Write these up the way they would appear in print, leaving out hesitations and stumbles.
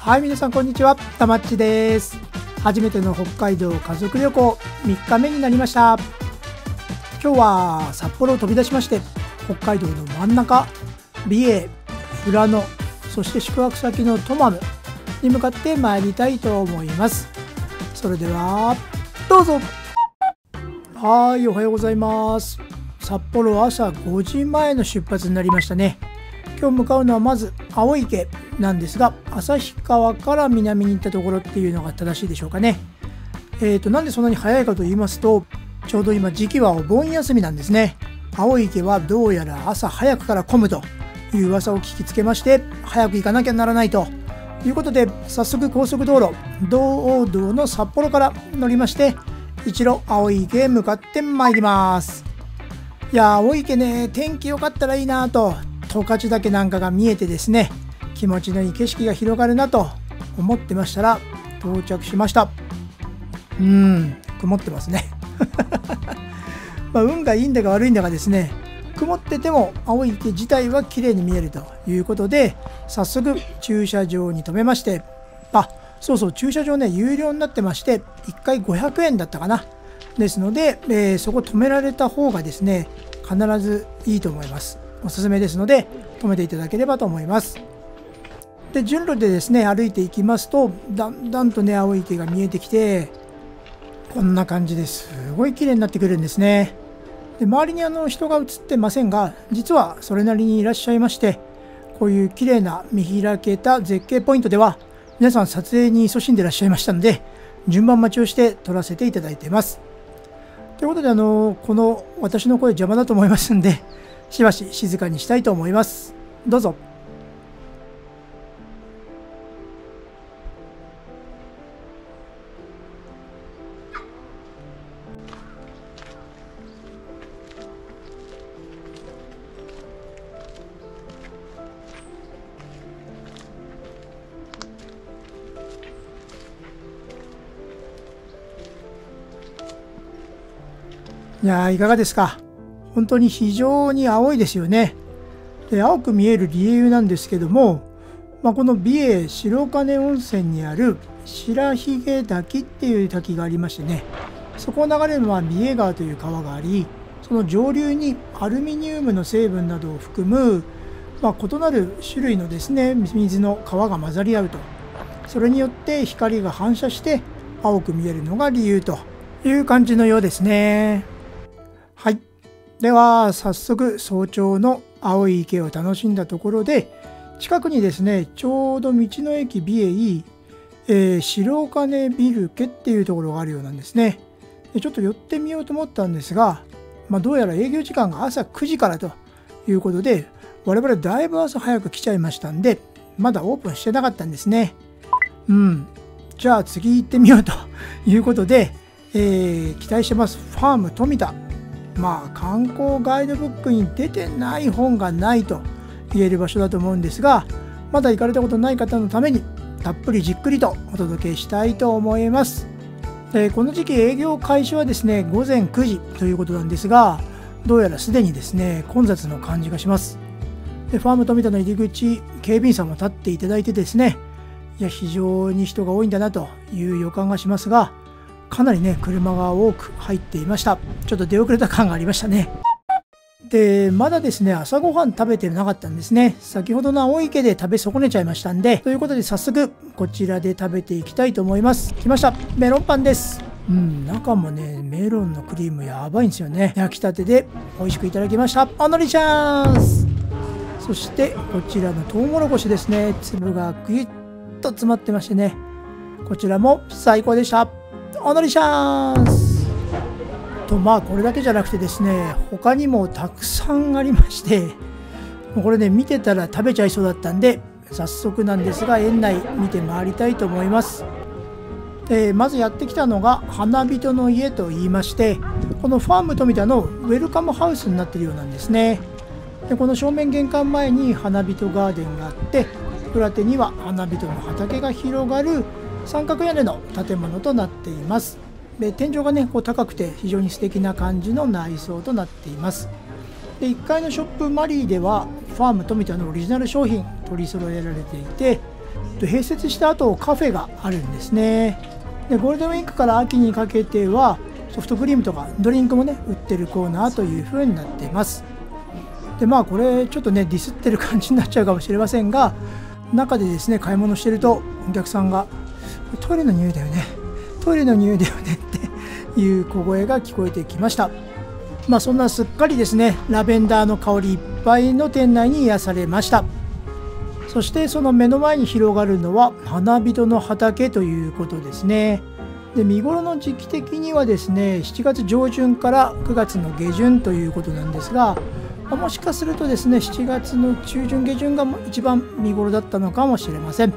はい、皆さんこんにちは、たまっちです。初めての北海道家族旅行3日目になりました。今日は札幌を飛び出しまして、北海道の真ん中、美瑛、富良野、そして宿泊先のトマムに向かって参りたいと思います。それではどうぞ。はい、おはようございます。札幌朝5時前の出発になりましたね。今日向かうのはまず青池なんですが、旭川から南に行ったところっていうのが正しいでしょうかね。なんでそんなに早いかと言いますと、ちょうど今時期はお盆休みなんですね。青池はどうやら朝早くから混むという噂を聞きつけまして、早く行かなきゃならないということで、早速高速道路道央道の札幌から乗りまして、一路青池へ向かってまいります。いや、青池ね、天気良かったらいいなと、十勝岳なんかが見えてですね、気持ちのいい景色が広がるなと思ってましたら、到着しました。曇ってますね。運がいいんだか悪いんだかですね、曇ってても青池自体は綺麗に見えるということで、早速駐車場に停めまして、そうそう、駐車場ね、有料になってまして、1回500円だったかな。ですので、そこ止められた方がですね、必ずいいと思います。おすすめですので、止めていただければと思います。で、順路でですね、歩いていきますと、だんだんとね、青池が見えてきて、こんな感じですごい綺麗になってくるんですね。で、周りに人が映ってませんが、実はそれなりにいらっしゃいまして、こういう綺麗な見開けた絶景ポイントでは、皆さん撮影に勤しんでいらっしゃいましたので、順番待ちをして撮らせていただいています。ということで、この私の声邪魔だと思いますんで、しばし静かにしたいと思います。どうぞ。いやー、いかがですか。本当に非常に青いですよね。で、青く見える理由なんですけども、この美瑛白金温泉にある白髭滝っていう滝がありましてね、そこを流れる美瑛川という川があり、その上流にアルミニウムの成分などを含む、異なる種類のですね、水の川が混ざり合うと。それによって光が反射して青く見えるのが理由という感じのようですね。はい。では、早速早朝の青い池を楽しんだところで、近くにですね、ちょうど道の駅美瑛、白金ビル家っていうところがあるようなんですね。で、ちょっと寄ってみようと思ったんですが、どうやら営業時間が朝9時からということで、我々だいぶ朝早く来ちゃいましたんで、まだオープンしてなかったんですね。じゃあ次行ってみようということで、期待してます。ファーム富田。観光ガイドブックに出てない本がないと言える場所だと思うんですが、まだ行かれたことない方のためにたっぷりじっくりとお届けしたいと思います。この時期営業開始はですね、午前9時ということなんですが、どうやらすでにですね、混雑の感じがします。で、ファーム富田の入り口、警備員さんも立っていただいてですね、非常に人が多いんだなという予感がしますが、かなりね、車が多く入っていました。ちょっと出遅れた感がありましたね。で、まだですね、朝ごはん食べてなかったんですね。先ほどの青池で食べ損ねちゃいましたんで、ということで早速こちらで食べていきたいと思います。来ました。メロンパンです。中もね、メロンのクリームやばいんですよね。焼きたてで美味しくいただきました。おのりチャンス。そしてこちらのトウモロコシですね。粒がぐいっと詰まってましてね、こちらも最高でした。おのりチャンスと、これだけじゃなくてですね、他にもたくさんありまして、これね、見てたら食べちゃいそうだったんで、早速なんですが園内見て回りたいと思います。まずやってきたのが花人の家と言いまして、このファーム富田のウェルカムハウスになっているようなんですね。で、この正面玄関前に花人ガーデンがあって、裏手には花人の畑が広がる三角屋根の建物となっています。で、天井がね、高くて非常に素敵な感じの内装となっています。で、1階のショップマリーではファーム富田のオリジナル商品取り揃えられていて、 併設した後カフェがあるんですね。でゴールデンウィークから秋にかけてはソフトクリームとかドリンクもね売ってるコーナーという風になっています。でこれちょっとねディスってる感じになっちゃうかもしれませんが、中でですね買い物してるとお客さんがトイレの匂いだよね、トイレの匂いだよねっていう小声が聞こえてきました。そんなすっかりですねラベンダーの香りいっぱいの店内に癒されました。そしてその目の前に広がるのは花人の畑ということですね。で見頃の時期的にはですね7月上旬から9月の下旬ということなんですが、もしかするとですね7月の中旬下旬が一番見頃だったのかもしれません。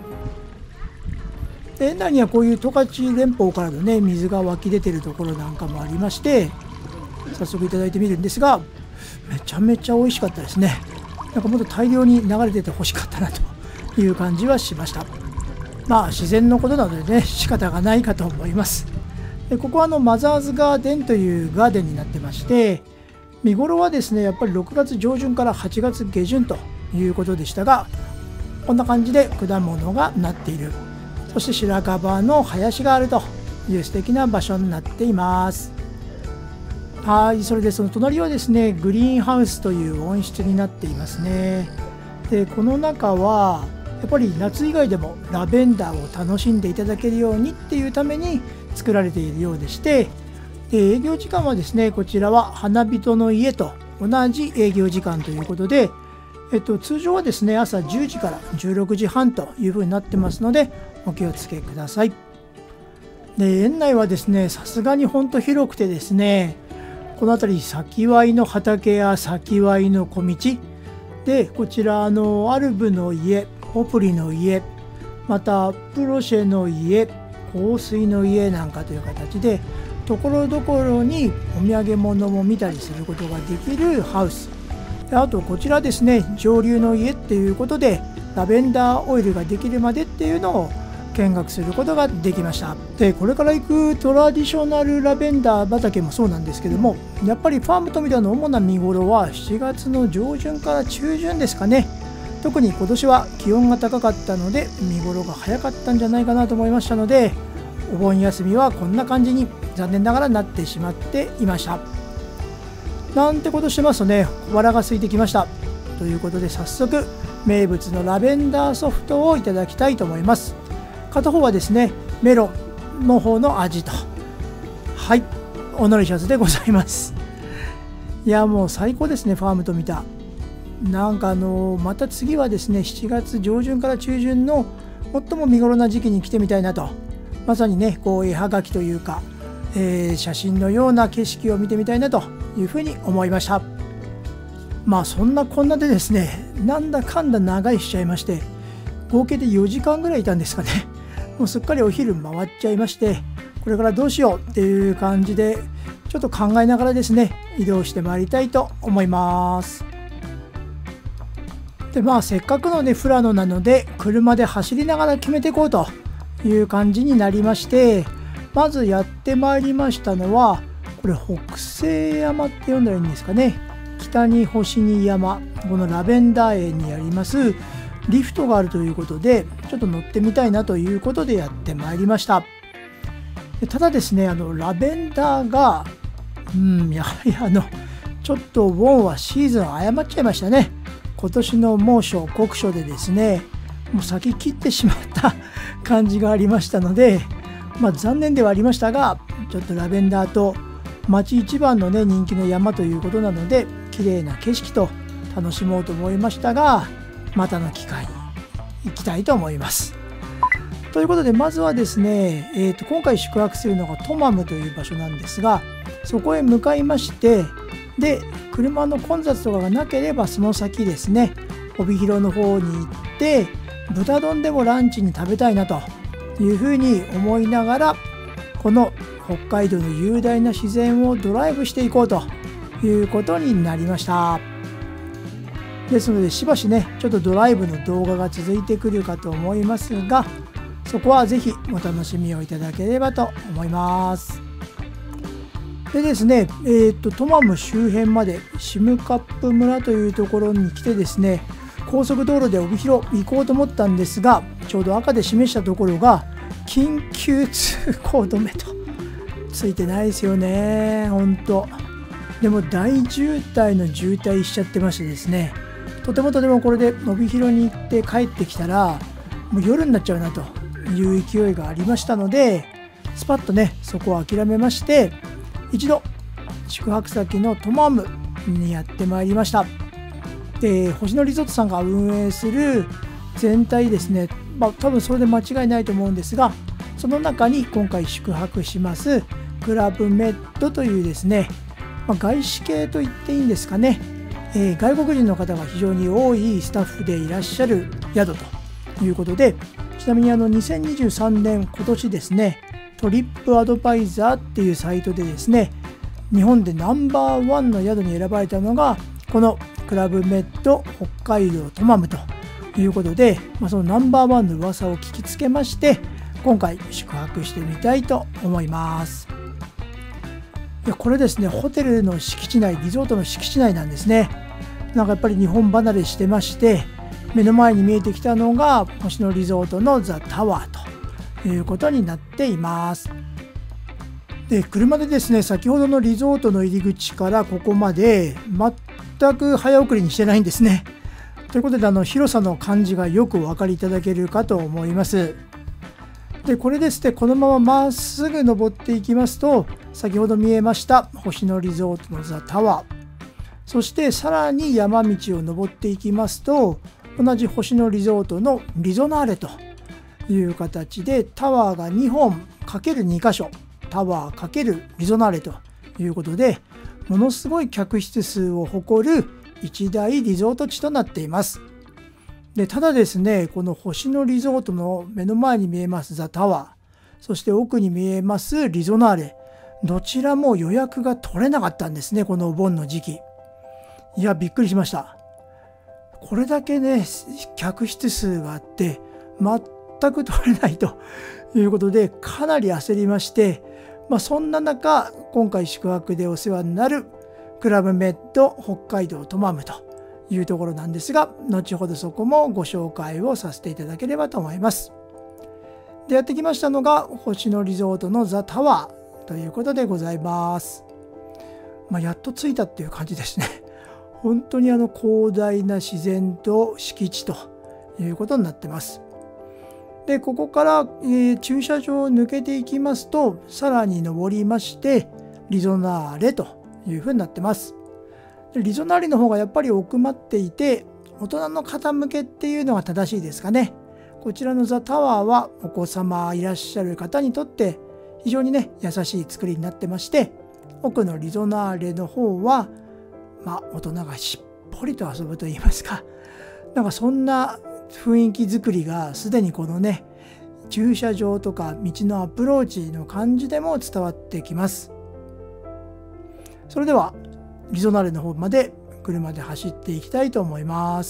で園内にはこういう十勝連峰からのね水が湧き出てるところなんかもありまして、早速いただいてみるんですが、めちゃめちゃ美味しかったですね。なんかもっと大量に流れてて欲しかったなという感じはしました。自然のことなのでね仕方がないかと思います。でここはマザーズガーデンというガーデンになってまして、見頃はですねやっぱり6月上旬から8月下旬ということでしたが、こんな感じで果物がなっている、そして白樺の林があるという素敵な場所になっています。それでその隣はですねグリーンハウスという温室になっていますね。でこの中はやっぱり夏以外でもラベンダーを楽しんでいただけるようにっていうために作られているようでして、営業時間はですねこちらは花人の家と同じ営業時間ということで、通常はですね朝10時から16時半というふうになってますのでお気をつけください。で園内はですねさすがに本当広くてですね、この辺り先ワイの畑や先ワイの小道で、こちらアルブの家、ポプリの家、またプロシェの家、香水の家なんかという形でところどころにお土産物も見たりすることができるハウスで、あとこちらですね上流の家っていうことでラベンダーオイルができるまでっていうのを見学することができました。でこれから行くトラディショナルラベンダー畑もそうなんですけども、やっぱりファーム富田の主な見頃は7月の上旬から中旬ですかね。特に今年は気温が高かったので見頃が早かったんじゃないかなと思いましたので、お盆休みはこんな感じに残念ながらなってしまっていました。なんてことしてますとね小腹が空いてきました。ということで早速名物のラベンダーソフトをいただきたいと思います。片方はですねメロンの方の味と、オノリシャスでございます。いやもう最高ですねファームと見た。なんかまた次はですね7月上旬から中旬の最も見頃な時期に来てみたいなと、まさにねこう絵はがきというか、写真のような景色を見てみたいなというふうに思いました。そんなこんなでですねなんだかんだ長居しちゃいまして、合計で4時間ぐらいいたんですかね。もうすっかりお昼回っちゃいまして、これからどうしようっていう感じでちょっと考えながらですね移動してまいりたいと思います。でせっかくのね富良野なので車で走りながら決めていこうという感じになりまして、まずやってまいりましたのはこれ北西山って呼んだらいいんですかね。北に星に山、このラベンダー園にありますリフトがあるということでちょっと乗ってみたいなということでやってまいりました。ただですねラベンダーがやはりちょっとウォンはシーズン誤っちゃいましたね。今年の猛暑酷暑でですねもう咲き切ってしまった感じがありましたので、残念ではありましたが、ちょっとラベンダーと町一番のね人気の山ということなので綺麗な景色と楽しもうと思いましたが、またの機会に行きたいと思います。ということでまずはですね、今回宿泊するのがトマムという場所なんですが、そこへ向かいまして、で車の混雑とかがなければその先ですね帯広の方に行って豚丼でもランチに食べたいなというふうに思いながら、この北海道の雄大な自然をドライブしていこうということになりました。ですのでしばしねちょっとドライブの動画が続いてくるかと思いますが、そこはぜひお楽しみをいただければと思います。でですね、トマム周辺までシムカップ村というところに来てですね、 高速道路で帯広行こうと思ったんですが、ちょうど赤で示したところが緊急通行止めとついてないですよね。本当でも大渋滞の渋滞しちゃってましてですね、とてもこれで帯広に行って帰ってきたらもう夜になっちゃうなという勢いがありましたので、スパッとねそこを諦めまして、一度宿泊先のトマムにやってまいりました。星野リゾートさんが運営する全体ですね、多分それで間違いないと思うんですが、その中に今回宿泊しますクラブメッドというですね、外資系と言っていいんですかね、外国人の方が非常に多いスタッフでいらっしゃる宿ということで、ちなみに2023年今年ですね、トリップアドバイザーっていうサイトでですね、日本でナンバーワンの宿に選ばれたのがこのクラブメッド北海道トマムということで、そのナンバーワンの噂を聞きつけまして、今回宿泊してみたいと思います。これですね、ホテルの敷地内、リゾートの敷地内なんですね。なんかやっぱり日本離れしてまして、目の前に見えてきたのが星野リゾートのザ・タワーということになっています。で、車でですね、先ほどのリゾートの入り口からここまで全く早送りにしてないんですね。ということで広さの感じがよくお分かりいただけるかと思います。で、これですね、このまままっすぐ登っていきますと、先ほど見えました星野リゾートのザ・タワー、そしてさらに山道を登っていきますと、同じ星野リゾートのリゾナーレという形で、タワーが2本 ×2 箇所、タワー×リゾナーレということで、ものすごい客室数を誇る一大リゾート地となっています。で、ただですね、この星野リゾートの目の前に見えますザ・タワー、そして奥に見えますリゾナーレ、どちらも予約が取れなかったんですね、このお盆の時期。いや、びっくりしました。これだけね、客室数があって全く取れないということで、かなり焦りまして、そんな中、今回宿泊でお世話になるクラブメッド北海道トマムというところなんですが、後ほどそこもご紹介をさせていただければと思います。で、やってきましたのが星野リゾートのザ・タワーということでございます。やっと着いたっていう感じですね。本当に広大な自然と敷地ということになってます。で、ここから、駐車場を抜けていきますと、さらに登りましてリゾナーレというふうになってます。で、リゾナーレの方がやっぱり奥まっていて、大人の方向けっていうのが正しいですかね。こちらのザ・タワーはお子様いらっしゃる方にとって非常にね、優しい作りになってまして、奥のリゾナーレの方は大人がしっぽりと遊ぶといいますか、なんかそんな雰囲気作りがすでにこのね、駐車場とか道のアプローチの感じでも伝わってきます。それではリゾナーレの方まで車で走っていきたいと思います。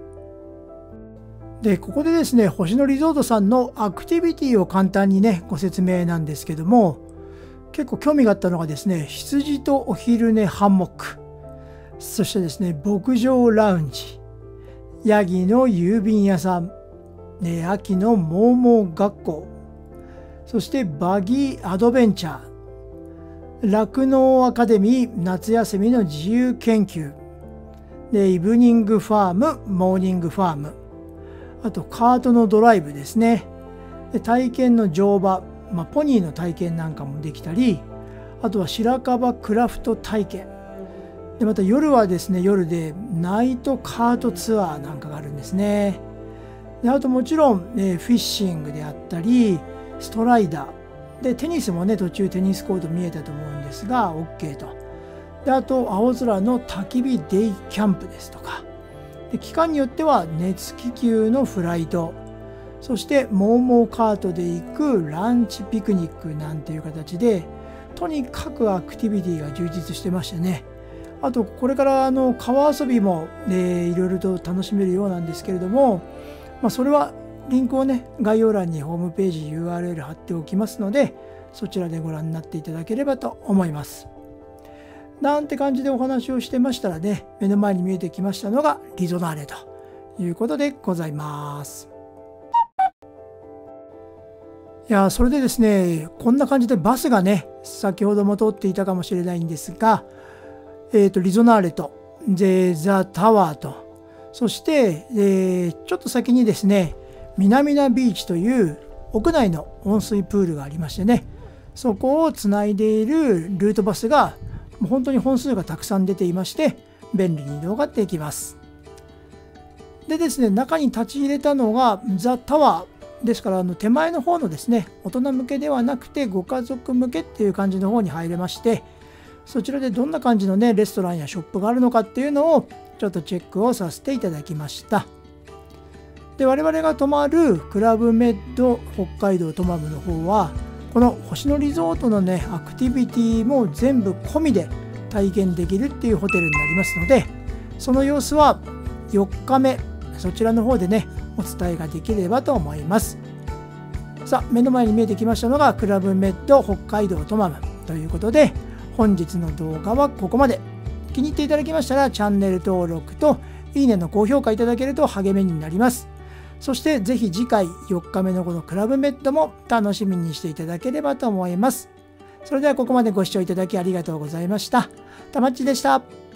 で、ここでですね、星野リゾートさんのアクティビティを簡単にね、ご説明なんですけども、結構興味があったのがですね、羊とお昼寝ハンモック、そしてですね、牧場ラウンジ、ヤギの郵便屋さん、秋のモーモー学校、そしてバギーアドベンチャー、酪農アカデミー夏休みの自由研究、イブニングファーム、モーニングファーム、あとカートのドライブですね。で、体験の乗馬、ポニーの体験なんかもできたり、あとは白樺クラフト体験。で、また夜はですね、夜でナイトカートツアーなんかがあるんですね。で、あともちろん、フィッシングであったり、ストライダー。で、テニスもね、途中テニスコート見えたと思うんですが、OK と。で、あと青空の焚き火デイキャンプですとか。で、期間によっては熱気球のフライト、そしてモーモーカートで行くランチピクニックなんていう形で、とにかくアクティビティが充実してましてね。あとこれから川遊びも、いろいろと楽しめるようなんですけれども、それはリンクをね、概要欄にホームページ URL 貼っておきますので、そちらでご覧になっていただければと思います。なんて感じでお話をしてましたらね、目の前に見えてきましたのがリゾナーレということでございます。いや、それでですね、こんな感じでバスがね、先ほども通っていたかもしれないんですが、リゾナーレと、ザ・タワーと、そして、ちょっと先にですね、ミナミナビーチという屋内の温水プールがありましてね、そこをつないでいるルートバスが、もう本当に本数がたくさん出ていまして、便利に移動ができます。でですね、中に立ち入れたのがザ・タワー。ですから手前の方のですね、大人向けではなくてご家族向けっていう感じの方に入れまして、そちらでどんな感じのねレストランやショップがあるのかっていうのをちょっとチェックをさせていただきました。で、我々が泊まるクラブメッド北海道トマムの方は、この星野リゾートのねアクティビティも全部込みで体験できるっていうホテルになりますので、その様子は4日目そちらの方でねお伝えができればと思います。さあ、目の前に見えてきましたのがクラブメッド北海道トマムということで、本日の動画はここまで。気に入っていただきましたらチャンネル登録といいねの高評価いただけると励みになります。そしてぜひ次回4日目のこのクラブメッドも楽しみにしていただければと思います。それではここまでご視聴いただきありがとうございました。たまっちでした。